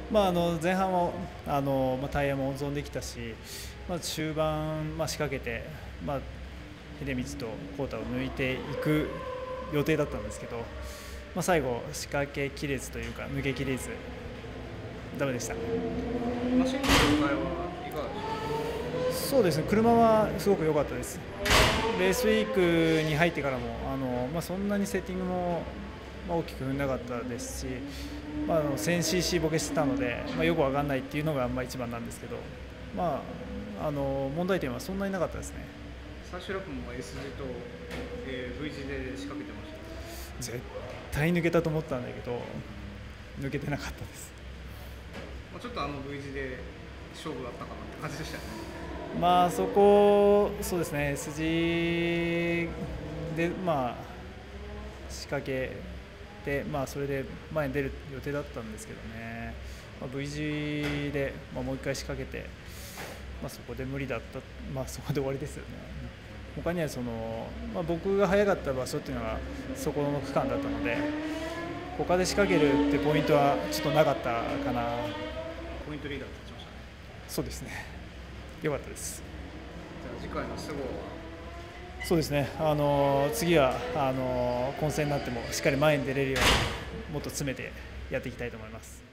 前半はタイヤも温存できたし、中盤、仕掛けて、秀光と浩太を抜いていく予定だったんですけど、最後、仕掛けきれずというか抜けきれずダメでした。 マシンの状態はいかがでしたか？ そうですね、車はすごく良かったです。レースウィークに入ってからもそんなにセッティングも大きく踏んなかったですし、1000cc ボケしてたので、よく分かんないっていうのが一番なんですけど、問題点はそんなになかったですね。 最終ラップも S 字と、V 字で仕掛けてました。 絶対抜けたと思ったんだけど抜けてなかったです。 ちょっとV 字で勝負だったかなって感じでしたね。 そこそうですね、S 字で仕掛けて、それで前に出る予定だったんですけどね、V 字で、もう一回仕掛けて、そこで無理だった、そこで終わりですよね。他には僕が速かった場所っていうのがそこの区間だったので、他で仕掛けるってポイントはちょっとなかったかな。 ポイントリーダー立ちましたね。 そうですね、良かったです。 じゃあ次回のスゴはそうですね、次は混戦になってもしっかり前に出れるようにもっと詰めてやっていきたいと思います。